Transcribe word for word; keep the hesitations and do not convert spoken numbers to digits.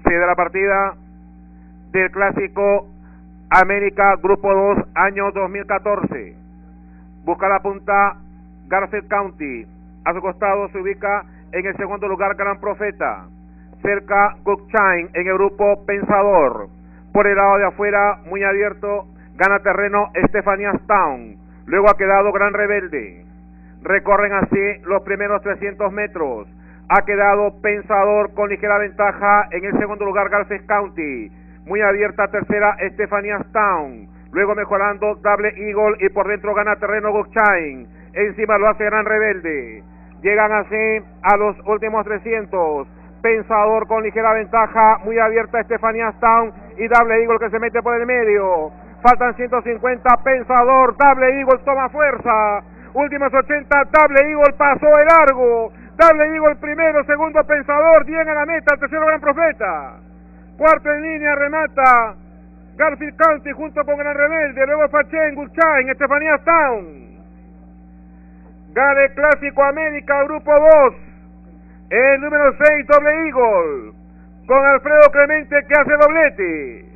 Se da la partida del Clásico América Grupo dos, año dos mil catorce. Busca la punta Garfield County. A su costado se ubica en el segundo lugar Gran Profeta. Cerca Goodshine en el grupo Pensador. Por el lado de afuera, muy abierto, gana terreno Stephania's Town. Luego ha quedado Gran Rebelde. Recorren así los primeros trescientos metros. Ha quedado Pensador con ligera ventaja en el segundo lugar Garfield County. Muy abierta tercera Stephania's Town. Luego mejorando Double Eagle y por dentro gana terreno Goodshine. Encima lo hace Gran Rebelde. Llegan así a los últimos trescientos. Pensador con ligera ventaja, muy abierta Stephania's Town y Double Eagle que se mete por el medio. Faltan ciento cincuenta, Pensador, Double Eagle toma fuerza. Últimos ochenta, Double Eagle pasó de largo. Double Eagle primero, segundo Pensador, llega a la meta, tercero Gran Profeta. Cuarto en línea, remata Garfield County junto con Gran Rebelde, luego Fachen, Goodshine, Stephania's Town. Gana el Clásico América Grupo dos, el número seis Double Eagle, con Alfredo Clemente que hace doblete.